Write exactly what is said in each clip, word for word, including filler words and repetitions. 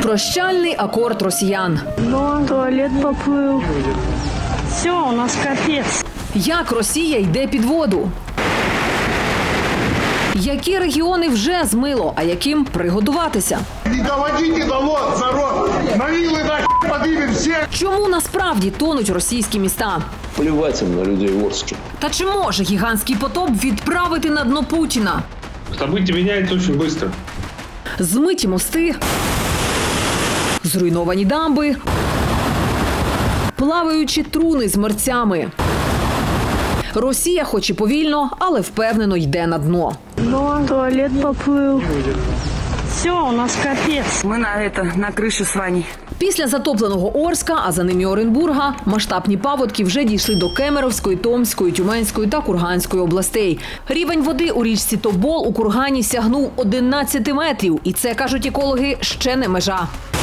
Прощальний акорд росіян. Ну, туалет поплив. Все, у нас капець. Як Росія йде під воду? Які регіони вже змило, а яким приготуватися? Не доводите до лод, народ! На вилы нахер поднимем всех! Чому насправді тонуть російські міста? Плевать им на людей в Орске. Та чи може гігантський потоп відправити на дно Путіна? События меняются очень быстро. Змиті мости, зруйновані дамби, плаваючі труни з мерцями. Росія хоч і повільно, але впевнено йде на дно. Ну, туалет поплив. Все, у нас капець. Ми на, это, на кришу з Ваней. Після затопленого Орська, а за ним і Оренбурга, масштабні паводки вже дійшли до Кемеровської, Томської, Тюменської та Курганської областей. Рівень води у річці Тобол у Кургані сягнув одинадцять метрів. І це, кажуть екологи, ще не межа.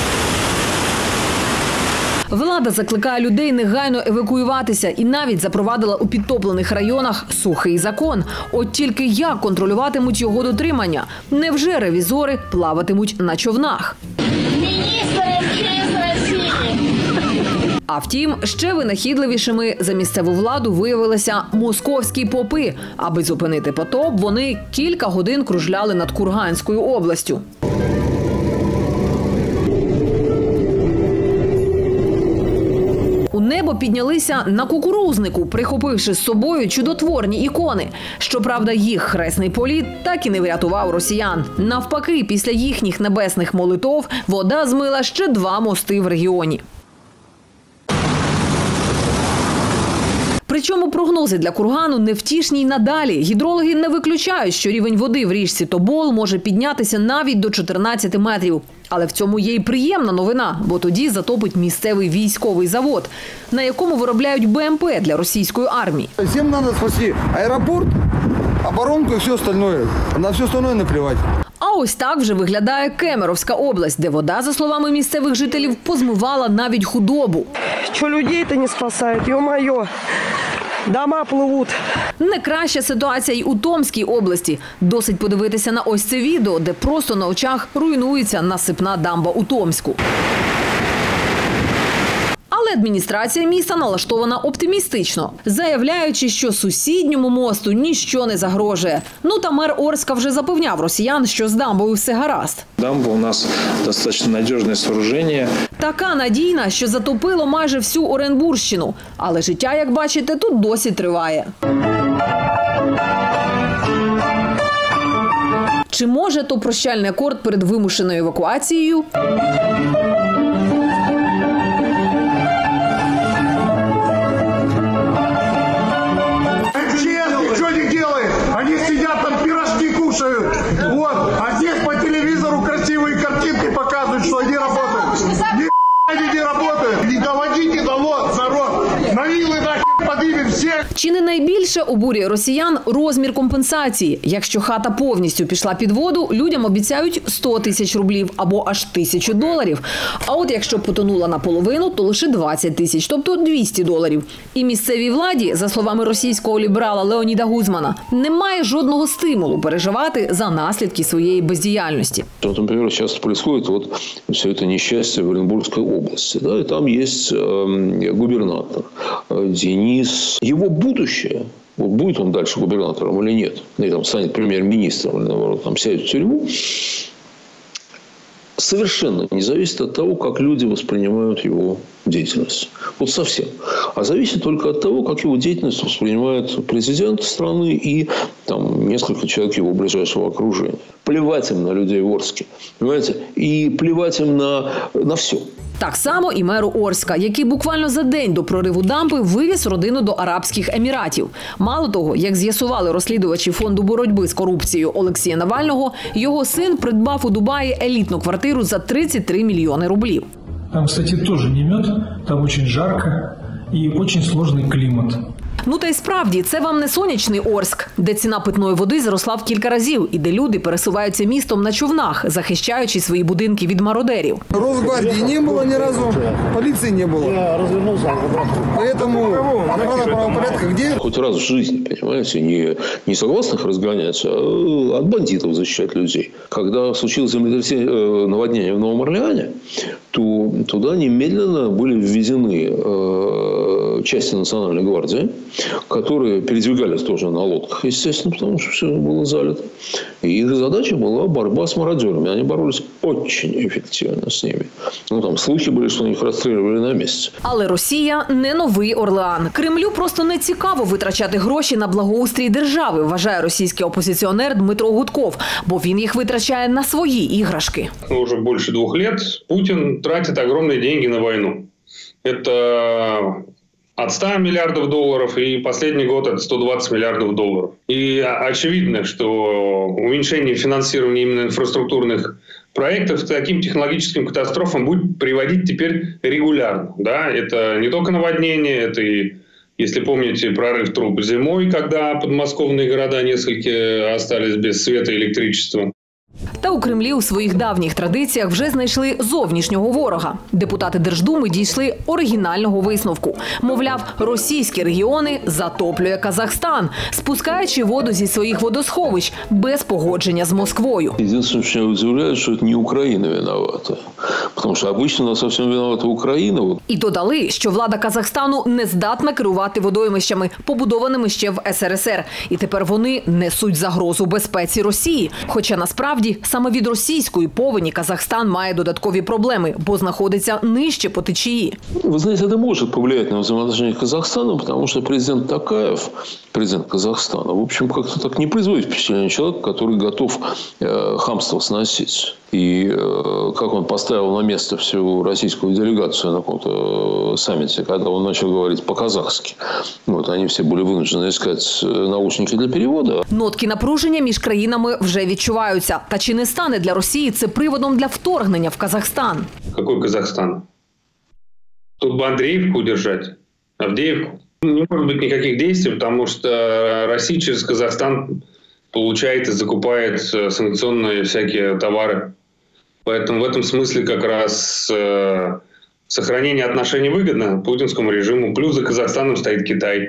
Влада закликає людей негайно евакуюватися і навіть запровадила у підтоплених районах сухий закон. От тільки як контролюватимуть його дотримання? Невже ревізори плаватимуть на човнах? А втім, ще винахідливішими за місцеву владу виявилися московські попи. Аби зупинити потоп, вони кілька годин кружляли над Курганською областю. У небо піднялися на кукурузнику, прихопивши з собою чудотворні ікони. Щоправда, їх хресний політ так і не врятував росіян. Навпаки, після їхніх небесних молитов вода змила ще два мости в регіоні. Причому прогнози для Кургану невтішні й надалі. Гідрологи не виключають, що рівень води в річці Тобол може піднятися навіть до чотирнадцяти метрів. Але в цьому є й приємна новина, бо тоді затопить місцевий військовий завод, на якому виробляють Б М П для російської армії. Всім треба спасти аеропорт, оборонку і все остальне. На все остальне наплівати. А ось так вже виглядає Кемеровська область, де вода, за словами місцевих жителів, позмивала навіть худобу. Що людей-то не спасають, йо-моє. Дома пливуть. Не краща ситуація й у Томській області. Досить подивитися на ось це відео, де просто на очах руйнується насипна дамба у Томську. Але адміністрація міста налаштована оптимістично, заявляючи, що сусідньому мосту ніщо не загрожує. Ну та мер Орська вже запевняв росіян, що з дамбою все гаразд. Дамба у нас достаточно надежное сооружение. Така надійна, що затопило майже всю Оренбурщину. Але життя, як бачите, тут досі триває. Чи може то прощальний акорд перед вимушеною евакуацією? Что они делают? Они сидят там, пирожки кушают. Вот. А здесь по телевизору красивые картинки показывают, что они работают. Ни они не работают. Не доводите до лод, народ. На вилы нахер поднимем всех. Чи не найбільше обурює росіян розмір компенсації? Якщо хата повністю пішла під воду, людям обіцяють сто тисяч рублів або аж тисячу доларів. А от якщо потонула наполовину, то лише двадцять тисяч, тобто двісті доларів. І місцевій владі, за словами російського ліберала Леоніда Гузмана, немає жодного стимулу переживати за наслідки своєї бездіяльності. Вот, например, сейчас происходит вот все это несчастье в Оренбургской области. Да, и там есть э, губернатор э, Денис. Его будущее, вот будет он дальше губернатором или нет, или там станет премьер-министром, или наоборот, там сядет в тюрьму, совершенно не зависит от того, как люди воспринимают его деятельность. Вот совсем. А зависит только от того, как его деятельность воспринимает президент страны и там, несколько человек его ближайшего окружения. Плевать им на людей в Орске. Понимаете? И плевать им на, на все. Так само і меру Орська, який буквально за день до прориву дамби вивіз родину до Арабських Еміратів. Мало того, як з'ясували розслідувачі фонду боротьби з корупцією Олексія Навального, його син придбав у Дубаї елітну квартиру за тридцять три мільйони рублів. Там, кстати, тоже не мед, там очень жарко и очень сложный климат. Ну та й справді, це вам не сонячний Орськ, де ціна питної води зросла в кілька разів і де люди пересуваються містом на човнах, захищаючи свої будинки від мародерів. Росгвардии не было ни разу, полиции не было. Поэтому охрана правопорядка где? Хоть раз в жизни, понимаете, не, не согласных разгоняться, а от бандитов защищать людей. Когда случилось землетрясение, наводнение в Новом Орлеане, то туда немедленно были введены э, части Национальной гвардии, которые передвигались тоже на лодках, естественно, потому что все было залито. И их задача была борьба с мародерами. Они боролись очень эффективно с ними. Ну, там слухи были, что их расстреливали на месте. Але Росія не новий Орлеан. Кремлю просто не цікаво витрачати гроші на благоустрій держави, вважає російський опозиціонер Дмитро Гудков, бо він їх витрачає на свої іграшки. Уже больше двух лет Путин тратит огромные деньги на войну. Это от ста миллиардов долларов, и последний год это сто двадцать миллиардов долларов. И очевидно, что уменьшение финансирования именно инфраструктурных проектов к таким технологическим катастрофам будет приводить теперь регулярно. Да? Это не только наводнение, это и, если помните, прорыв труб зимой, когда подмосковные города несколько остались без света и электричества. Та у Кремлі у своїх давніх традиціях вже знайшли зовнішнього ворога. Депутати Держдуми дійшли оригінального висновку. Мовляв, російські регіони затоплює Казахстан, спускаючи воду зі своїх водосховищ без погодження з Москвою. Єдине, що мене удивляє, що це не Україна виновата. Тому що обычно у нас зовсім виновата Україна. І додали, що влада Казахстану не здатна керувати водоймищами, побудованими ще в ес ер ес ер. І тепер вони несуть загрозу безпеці Росії. Хоча насправді саме від російської повені Казахстан має додаткові проблеми, бо знаходиться нижче по течії. Вы знаете, это может повлиять на взаимоотношения с Казахстаном, потому что президент Токаев, президент Казахстана, в общем, как-то так не производит впечатление человека, который готов э, хамство сносить. И э, как он поставил на место всю российскую делегацию на каком-то саммите, когда он начал говорить по-казахски. Вот, они все были вынуждены искать наушники для перевода. Нотки напруження між країнами вже відчуваються. Та чи не стане для Росії це приводом для вторгнення в Казахстан? Какой Казахстан? Тут бы Андреевку удержать, Авдеевку. Не может быть никаких действий, потому что Россия через Казахстан получает и закупает санкционные всякие товары. Поэтому в этом смысле как раз э, сохранение отношений выгодно путинскому режиму. Плюс за Казахстаном стоит Китай.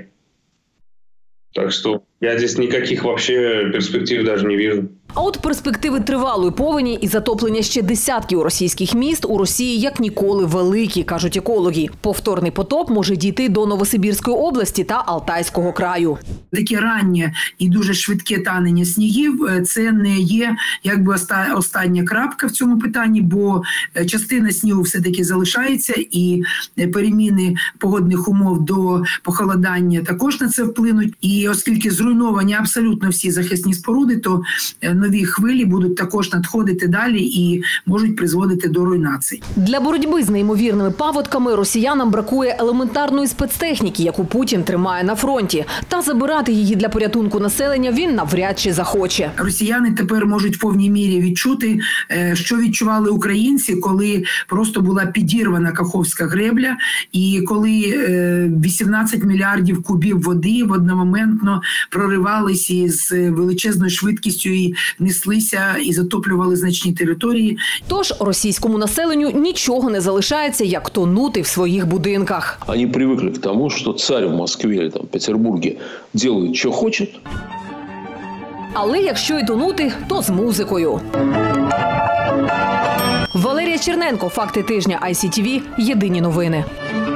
Так что я здесь никаких вообще перспектив даже не вижу. А от перспективи тривалої повені і затоплення ще десятків російських міст у Росії як ніколи великі, кажуть екологи. Повторний потоп може дійти до Новосибірської області та Алтайського краю. Таке раннє і дуже швидке танення снігів – це не є якби остання крапка в цьому питанні, бо частина снігу все-таки залишається і переміни погодних умов до похолодання також на це вплинуть. І оскільки зруйновані абсолютно всі захисні споруди, то нові хвилі будуть також надходити далі і можуть призводити до руйнації. Для боротьби з неймовірними паводками росіянам бракує елементарної спецтехніки, яку Путін тримає на фронті. Та забирати її для порятунку населення він навряд чи захоче. Росіяни тепер можуть в повній мірі відчути, що відчували українці, коли просто була підірвана Каховська гребля і коли вісімнадцять мільярдів кубів води в одномоментно проривались із величезною швидкістю і неслися і затоплювали значні території. Тож російському населенню нічого не залишається, як тонути в своїх будинках. Вони привикли к тому, що цар в Москві або в Петербурзі робить, що хоче. Але якщо і тонути, то з музикою. Валерія Черненко, «Факти тижня», ай сі ті ві, єдині новини.